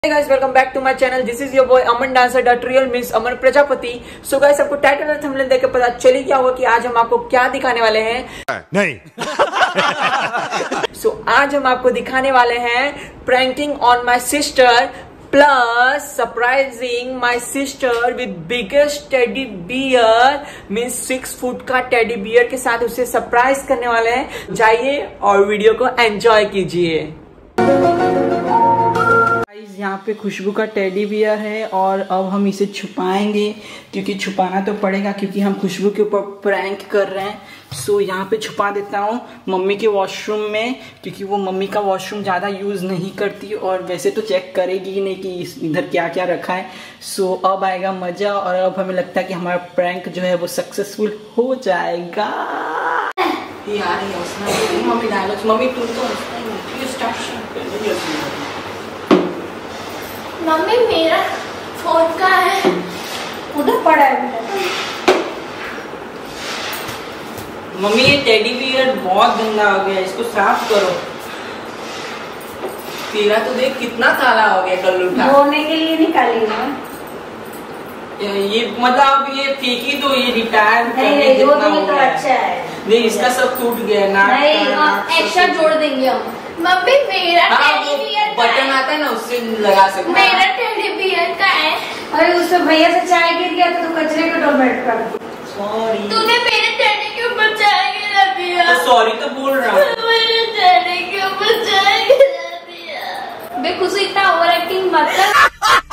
Hey guys, welcome back to my channel. This is your boy Aman Dancer. Real means Aman Prajapati. So guys, आपको title और thumbnail देख के पता चली क्या होगा कि आज हम आपको क्या दिखाने वाले हैं? नहीं. So आज हम आपको दिखाने वाले हैं pranking on my sister plus surprising my sister with biggest teddy bear means 6 foot का टेडी बियर के साथ उसे सरप्राइज करने वाले हैं. जाइए और वीडियो को एंजॉय कीजिए. यहाँ पे खुशबू का टेडी बियर है और अब हम इसे छुपाएंगे क्योंकि छुपाना तो पड़ेगा क्योंकि हम खुशबू के ऊपर प्रैंक कर रहे हैं. सो यहाँ पे छुपा देता हूँ मम्मी के वॉशरूम में क्योंकि वो मम्मी का वॉशरूम ज़्यादा यूज़ नहीं करती और वैसे तो चेक करेगी ही नहीं कि इधर क्या क्या रखा है. सो अब आएगा मज़ा और अब हमें लगता है कि हमारा प्रैंक जो है वो सक्सेसफुल हो जाएगा. मम्मी डायलॉग्स मम्मी तुम तो मम्मी मेरा फोन का है उधर पड़ा है. मम्मी ये टेडी बियर बहुत गंदा हो गया, इसको साफ करो. तेरा तो देख कितना काला हो गया. कल उठा धोने के लिए निकाली ना ये मतलब ये फेंकी तो ये रिटायर नहीं जो तो अच्छा है. नहीं इसका सब टूट गया ना. नहीं एक्स्ट्रा जोड़ देंगे हम. मम्मी मेरा टेडी बियर बटन आता है ना उससे लगा सकते हैं. मेरा टेडी बियर का है. अरे उससे भैया से चाय गिर गया तो कचरे का डोमेट कर. सॉरी तूने मेरे टेडी के ऊपर चाय गिरा दिया. तो सॉरी तो बोल रहा हूँ. मेरे टेडी के ऊपर चाय गिरा दिया. बे खुशी इतना ओवर एक्टिंग मत कर.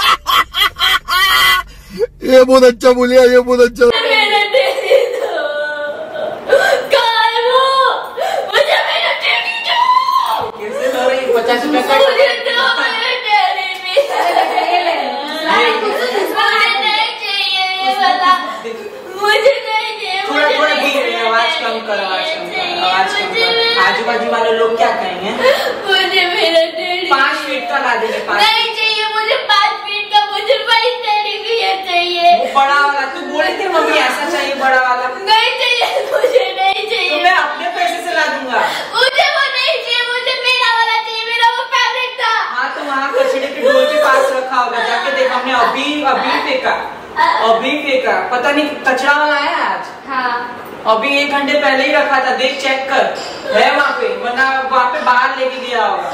ये बहुत अच्छा बोलिया, ये बहुत अच्छा. मेरा टेडी दो. कहाँ है वो? मुझे मेरा टेडी दो. कैसे हो रही 50 रुपए का मुझे दो मेरा टेडी बियर. मुझे नहीं चाहिए ये वाला. मुझे नहीं चाहिए. थोड़ा थोड़ा धीरे आवाज कम कर. आवाज कम कर. आजू बाजू वाले लोग क्या कहेंगे? मुझे मेरा टेडी 5 फीट का ला देंगे. 5 नहीं चाहिए मुझे 5 फीट का. मुझे वही टेडी बियर चाहिए. बड़ा वाला. तू बोले थे मम्मी ऐसा चाहिए बड़ा वाला. नहीं चाहिए. मुझे नहीं चाहिए. तो मैं अपने पैसे से ला दूंगा. मुझे वो नहीं चाहिए. मुझे मेरा वाला चाहिए. मेरा वो फेवरेट था. हाँ तो वहाँ कचड़े के डोल के पास रखा होगा. जाके देख हमने अभी फेंका. पता नहीं कचरा वाला है आज. हाँ अभी 1 घंटे पहले ही रखा था. देख चेक कर है वहाँ पे, वरना वहाँ पे बाहर लेके गया होगा.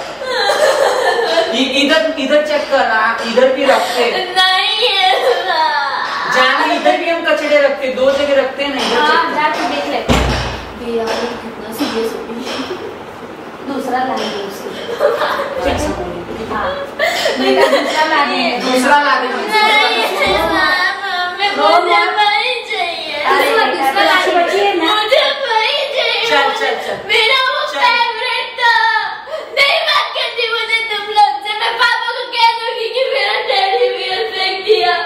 इधर चेक कर. इधर भी रखते नहीं है. जान इधर भी हम कचड़े रखते. 2 जगह रखते हैं ना. हाँ जाके देख ले. कितना सीरियस हो गई. दूसरा लाएंगे उसको. दूसरा ला देंगे. दूसरा ला देंगे. मुझे वही चाहिए. मुझे वही चाहिए. चल. मेरा वो फेवरेट था. नहीं बात करती मुझे तुम लोग से. मैं पापा को कह दूंगी कि मेरा टेडी बियर फेंक दिया.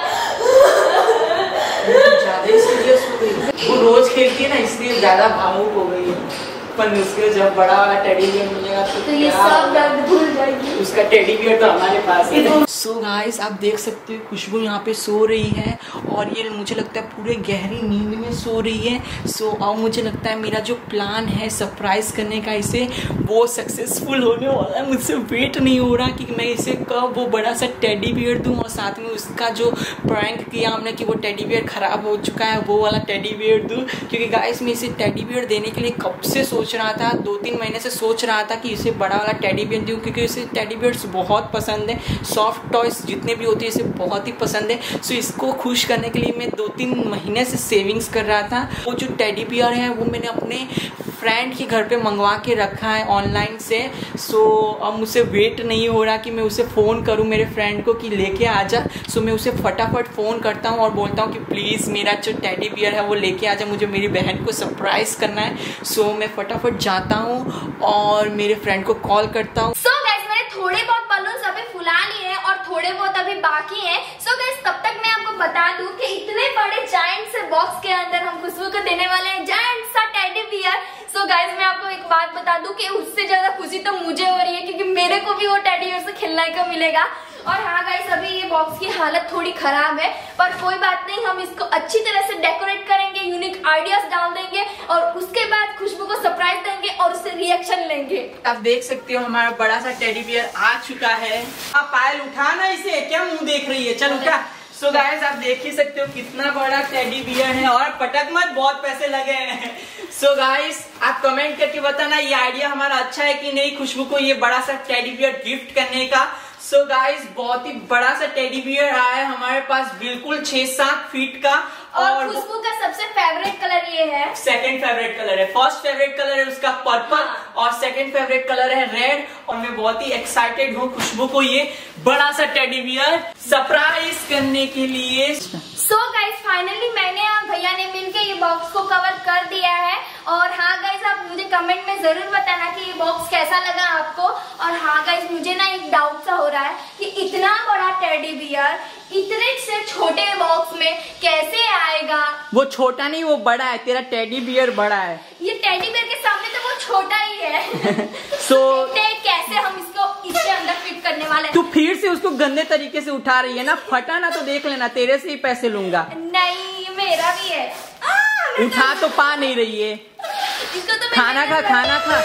ज्यादा सीरियस हो गई. वो रोज खेलती है ना इसलिए ज्यादा भावुक हो गई है. पर उसके जब बड़ा वाला टेडी बियर मिलेगा तो ये सब दर्द भूल जाएगी. उसका टेडी बियर तो हमारे पास है. सो गाइस आप देख सकते हो खुशबू यहाँ पे सो रही है और ये मुझे लगता है पूरे गहरी नींद में सो रही है. सो अब मुझे लगता है मेरा जो प्लान है सरप्राइज करने का इसे वो सक्सेसफुल होने वाला है. मुझसे वेट नहीं हो रहा कि मैं इसे कब वो बड़ा सा टेडी बियर दूँ और साथ में उसका जो प्रैंक किया हमने कि वो टेडी बियर खराब हो चुका है वो वाला टेडी बियर दूँ. क्योंकि गाइस मैं इसे टेडी बियर देने के लिए कब से सोच रहा था. 2-3 महीने से सोच रहा था कि इसे बड़ा वाला टेडी बियर दूँ क्योंकि इसे टेडी बियर्स बहुत पसंद है. सॉफ्ट टॉयज जितने भी होते हैं इसे बहुत ही पसंद है. सो इसको खुश करने के लिए मैं 2-3 महीने से सेविंग्स कर रहा था. वो जो टेडी बियर है वो मैंने अपने फ्रेंड के घर पे मंगवा के रखा है ऑनलाइन से. सो अब मुझसे वेट नहीं हो रहा कि मैं उसे फ़ोन करूं मेरे फ्रेंड को कि लेके आ जा. सो मैं उसे फटाफट फ़ोन करता हूं और बोलता हूं कि प्लीज़ मेरा जो टेडी बियर है वो लेके आ जा. मुझे मेरी बहन को सरप्राइज़ करना है. सो मैं फटाफट जाता हूँ और मेरे फ्रेंड को कॉल करता हूँ. सो गाइस मैंने थोड़े बहुत बलून्स अभी फुला लिए हैं और थोड़े बहुत अभी बाकी हैं. सो गाइस तब तक मैं आपको बता दूं कि इतने बड़े जायंट से बॉक्स के अंदर हम खुशबू को देने वाले हैं जायंट सा टेडी बियर. सो गाइस मैं आपको एक बात बता दूं कि उससे ज्यादा खुशी तो मुझे हो रही है क्योंकि मेरे को भी वो टेडी बियर से खेलने को मिलेगा. और हाँ गाइस, अभी ये बॉक्स की हालत थोड़ी खराब है, पर कोई बात नहीं, हम इसको अच्छी तरह से डेकोरेट करेंगे, यूनिक आइडियाज डाल देंगे और उसके बाद खुशबू को सरप्राइज देंगे और उससे रिएक्शन लेंगे। आप देख सकते हो हमारा बड़ा सा टेडी बियर आ चुका है। आप पायल उठाना इसे, क्या मुंह देख रही है, चल उठा। सो गाइस, आप देख ही सकते हो कितना बड़ा टेडी बियर है और पटक मत, बहुत पैसे लगे हैं। सो गाइस, आप कमेंट करके बताना ये आइडिया हमारा अच्छा है कि नहीं, खुशबू को ये बड़ा सा टेडी बियर गिफ्ट करने का। सो गाइस, बहुत ही बड़ा सा टेडी बियर आया है हमारे पास, बिल्कुल 6-7 फीट का। और खुशबू का सबसे फेवरेट कलर ये है, सेकंड फेवरेट कलर है। फर्स्ट फेवरेट कलर है उसका पर्पल, और सेकंड फेवरेट कलर है रेड। और मैं बहुत ही एक्साइटेड हूँ खुशबू को ये बड़ा सा टेडी बियर सरप्राइज करने के लिए। सो गाइस, फाइनली मैंने और भैया ने मिलकर ये बॉक्स को कवर कर दिया है। और हाँ गाइस, आप मुझे कमेंट में जरूर बताना कि ये बॉक्स कैसा लगा आपको। और हाँ गाइस, मुझे ना एक डाउट सा हो रहा है कि इतना बड़ा टेडी बियर इतने से छोटे बॉक्स में कैसे आएगा। वो छोटा नहीं, वो बड़ा है, तेरा टेडी बियर बड़ा है। ये टेडी बियर के सामने तो वो छोटा ही है। So, कैसे हम इसको इसके अंदर फिट करने वाले हैं। तू फिर से उसको गंदे तरीके से उठा रही है ना, फटा ना तो देख लेना, तेरे से ही पैसे लूंगा। नहीं, मेरा भी है। उठा तो पा नहीं रही है। इसको तो खाना खा, खाना खा।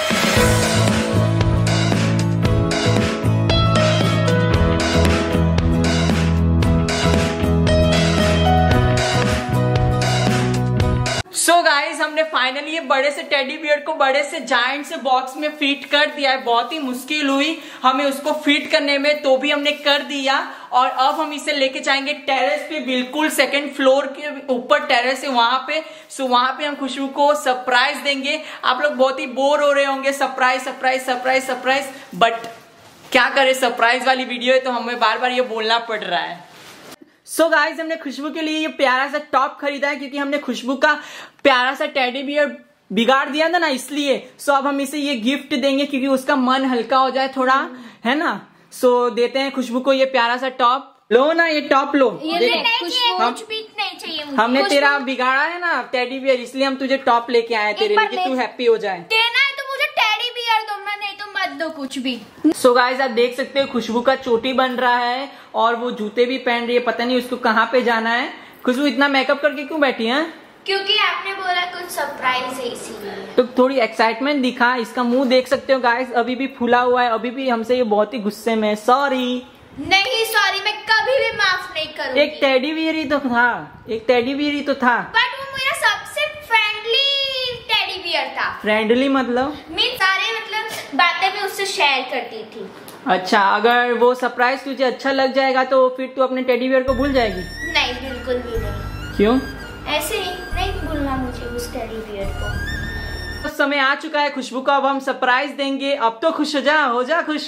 सो गाइस, हमने फाइनली ये बड़े से टेडी बियर को बड़े से जायंट से बॉक्स में फिट कर दिया है। बहुत ही मुश्किल हुई हमें उसको फिट करने में, तो भी हमने कर दिया। और अब हम इसे लेके जाएंगे टेरेस पे, बिल्कुल सेकंड फ्लोर के ऊपर टेरेस है वहां पे। सो वहां पे हम खुशबू को सरप्राइज देंगे। आप लोग बहुत ही बोर हो रहे होंगे, surprise surprise surprise surprise, but क्या करें, सरप्राइज वाली वीडियो है तो हमें बार बार ये बोलना पड़ रहा है। सो गाइस, हमने खुशबू के लिए ये प्यारा सा टॉप खरीदा है, क्योंकि हमने खुशबू का प्यारा सा टेडी बियर बिगाड़ दिया था ना, इसलिए। सो अब हम इसे ये गिफ्ट देंगे क्योंकि उसका मन हल्का हो जाए थोड़ा, है ना। सो देते हैं खुशबू को ये प्यारा सा टॉप। लो ना, ये टॉप लो। ये कुछ भी नहीं चाहिए मुझे। हमने तेरा बिगाड़ा है ना टेडी बियर, इसलिए हम तुझे टॉप लेके आए तेरे लिए कि तू हैप्पी हो जाए। देना है तो मुझे टेडी बियर दो, मैं नहीं तो मत दो कुछ भी। सो गाइस, आप देख सकते हो खुशबू का चोटी बन रहा है और वो जूते भी पहन रही है, पता नहीं उसको कहाँ पे जाना है। खुशबू इतना मेकअप करके क्यों बैठी है? क्योंकि आपने बोला कुछ सरप्राइज है इसीलिए। तो थोड़ी एक्साइटमेंट दिखा। इसका मुंह देख सकते हो गाइस, अभी भी फूला हुआ है, अभी भी हमसे ये बहुत ही गुस्से में। सॉरी। नहीं सॉरी, मैं कभी भी माफ नहीं करूंगी। एक टेडी बियर ही तो था, एक टेडी बियर ही तो था। बट वो मेरा सबसे फ्रेंडली टेडी बियर था। फ्रेंडली मतलब? मैं सारे मतलब बातें भी उससे शेयर करती थी। अच्छा, अगर वो सरप्राइज तुझे अच्छा लग जाएगा तो फिर तू अपने टेडी बियर को भूल जाएगी? नहीं, बिल्कुल भी नहीं। क्यों? ऐसे ही नहीं भूलना मुझे उस टेडी बियर को। तो समय आ चुका है खुशबू को, अब हम सरप्राइज देंगे। अब तो खुश हो जा खुश।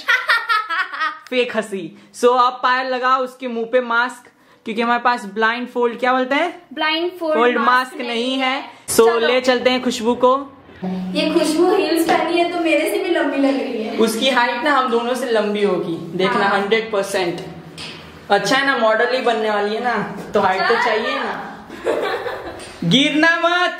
फेक हंसी। सो अब पायल लगाओ उसके मुंह पे मास्क, क्योंकि हमारे पास ब्लाइंड फोल्ड, क्या बोलते हैं, ब्लाइंड फोल्ड मास्क नहीं है। सो ले चलते हैं खुशबू को। ये खुशबू हील्स पहनी है तो मेरे से भी लंबी लग रही है। उसकी हाइट ना हम दोनों से लंबी होगी, देखना। 100%। अच्छा है ना, मॉडल ही बनने वाली है ना, तो हाइट तो चाहिए ना। गिरना मत।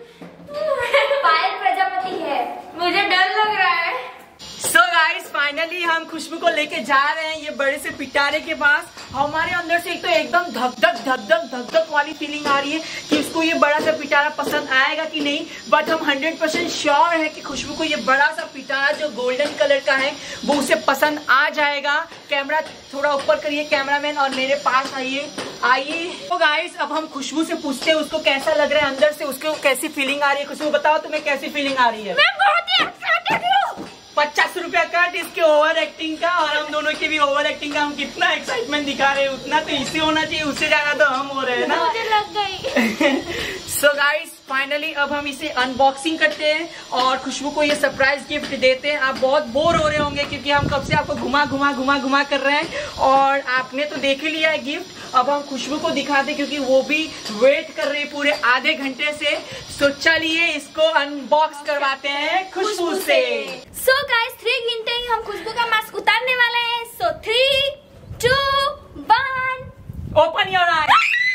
पायल प्रजापति है, मुझे डर लग रहा है। सो गाइस, फाइनली हम खुशबू को लेके जा रहे हैं ये बड़े से पिटारे के पास। हमारे अंदर से एक तो एकदम धक धक वाली फीलिंग आ रही है कि उसको ये बड़ा सा पिटारा पसंद आएगा कि नहीं, बट हम 100% श्योर है कि खुशबू को ये बड़ा सा पिटारा जो गोल्डन कलर का है वो उसे पसंद आ जाएगा। कैमरा थोड़ा ऊपर करिए कैमरामैन, और मेरे पास आइए। तो गाइस, अब हम खुशबू से पूछते हैं उसको कैसा लग रहा है अंदर से, उसको कैसी फीलिंग आ रही है। खुशबू बताओ तुम्हें कैसी फीलिंग आ रही है? मैं बहुत ही एक्साइटेड हूँ। 50 रुपया कट इसके ओवर एक्टिंग का, और हम दोनों की भी ओवर एक्टिंग का। हम कितना एक्साइटमेंट दिखा रहे हैं, उतना तो इसे होना चाहिए, उससे ज्यादा तो हम हो रहे हैं ना। मुझे लग गई। सो गाइस, फाइनली अब हम इसे अनबॉक्सिंग करते हैं और खुशबू को ये सरप्राइज गिफ्ट देते हैं। आप बहुत बोर हो रहे होंगे क्योंकि हम कब से आपको घुमा कर रहे हैं, और आपने तो देख ही लिया है गिफ्ट। अब हम खुशबू को दिखाते क्योंकि वो भी वेट कर रही है पूरे आधे घंटे से। सो चलिए इसको अनबॉक्स करवाते हैं खुशबू से। सो गाइस, 3 गिनते ही हम खुशबू का मास्क उतारने वाले हैं। So 3, 2, 1, open your eyes.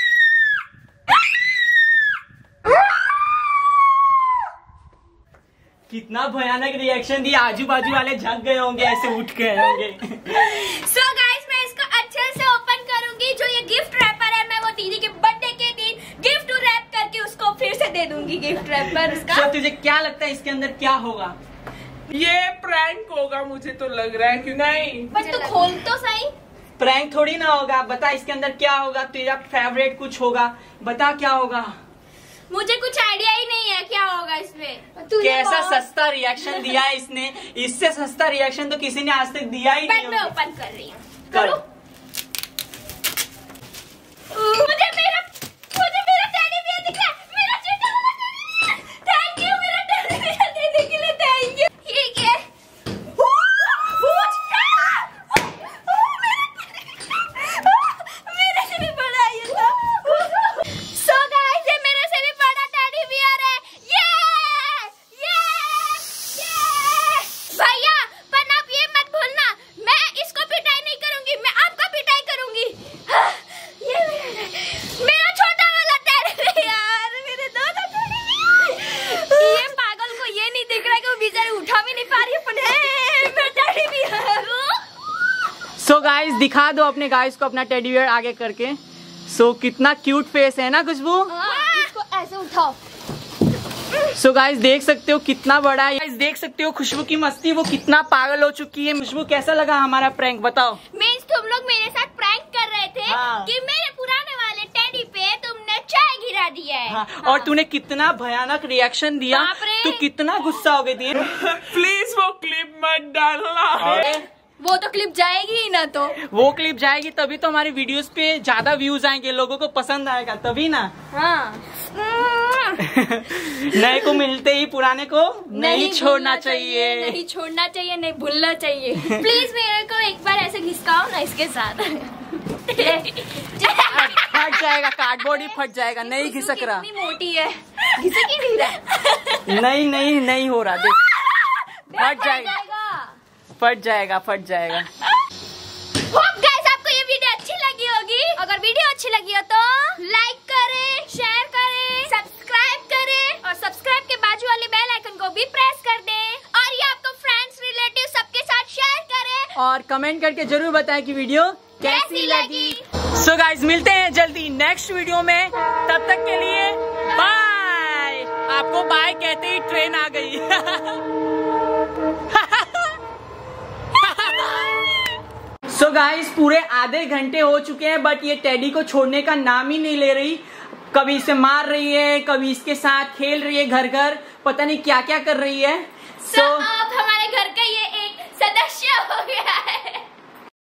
कितना भयानक रिएक्शन दिया, आजू बाजू वाले जग गए होंगे, ऐसे उठ गए होंगे। सो गाइस, मैं इसको गिफ्ट रैपर उसका। तो तुझे क्या लगता है इसके अंदर क्या होगा? ये प्रैंक होगा मुझे तो लग रहा है, क्यों नहीं? पर तू खोल तो सही। प्रैंक थोड़ी ना होगा, बता इसके अंदर क्या होगा। तेरा फेवरेट कुछ होगा, बता क्या होगा। मुझे कुछ आइडिया ही नहीं है क्या होगा इसमें। कैसा सस्ता रिएक्शन दिया है इसने, इससे सस्ता रिएक्शन तो किसी ने आज तक दिया ही नहीं। मैं ओपन कर रही हूँ। करो। मुझे मेरा टेडी बियर दिख रहा है, मेरा छोटा वाला टेडी बियर। थैंक यू मेरा टेडी बियर देने के लिए, थैंक यू। ये क्या है? मेरे से भी बड़ा है ये तो। सो गाइस ये मेरे से भी बड़ा टेडी बियर है। ये भैया, पर आप ये मत भूलना, मैं इसको पिटाई नहीं करूंगी, मैं आपका पिटाई करूंगी। ये मेरा छोटा वाला टेडी बियर, मेरे दो टेडी बियर। ये पागल को ये नहीं दिख रहा कि वो बेचारी उठा भी नहीं पा रही है, पर है मेरा टेडी बियर। सो गाइस दिखा दो अपने गाइस को अपना टेडी बियर आगे करके। सो कितना क्यूट फेस है ना खुशबू। इसको ऐसे उठाओ। सो गाइस देख सकते हो कितना बड़ा है। गाइस देख सकते हो खुशबू की मस्ती, वो कितना पागल हो चुकी है। खुशबू कैसा लगा हमारा प्रैंक बताओ। मीन्स तुम लोग मेरे साथ प्रैंक कर रहे थे कि मेरे पुराने वाले टेडी पे तुमने चाय गिरा दिया है। हाँ। और तूने कितना भयानक रिएक्शन दिया, तू कितना गुस्सा हो गई थी। प्लीज वो क्लिप मत डालना। वो तो क्लिप जाएगी ही ना। तो वो क्लिप जाएगी तभी तो हमारी वीडियोस पे ज्यादा व्यूज आएंगे, लोगों को पसंद आएगा तभी ना। हाँ। नए को मिलते ही पुराने को नहीं छोड़ना चाहिए। नहीं छोड़ना चाहिए, नहीं भूलना चाहिए। प्लीज मेरे को एक बार ऐसे घिसकाओ ना इसके साथ। फट जाएगा, कार्डबोर्ड ही फट जाएगा। नहीं घिसक रहा, कितनी मोटी है, घिसक ही नहीं रहा। नहीं हो रहा, देख फट जाएगा, फट जाएगा। होप गाइस आपको ये वीडियो अच्छी लगी होगी। अगर वीडियो अच्छी लगी हो तो लाइक करें, शेयर करें, सब्सक्राइब करें और सब्सक्राइब के बाजू वाली बेल आइकन को भी प्रेस कर दें। और ये आपको फ्रेंड्स, रिलेटिव सबके साथ शेयर करें और कमेंट करके जरूर बताएं कि वीडियो कैसी लगी। सो गाइस मिलते हैं जल्दी नेक्स्ट वीडियो में, तब तक के लिए बाय। आपको बाय कहते ही ट्रेन आ गई। सो गाइस पूरे आधे घंटे हो चुके हैं बट ये टेडी को छोड़ने का नाम ही नहीं ले रही। कभी इसे मार रही है, कभी इसके साथ खेल रही है, घर पता नहीं क्या क्या कर रही है। अब हमारे घर का ये एक सदस्य हो गया है।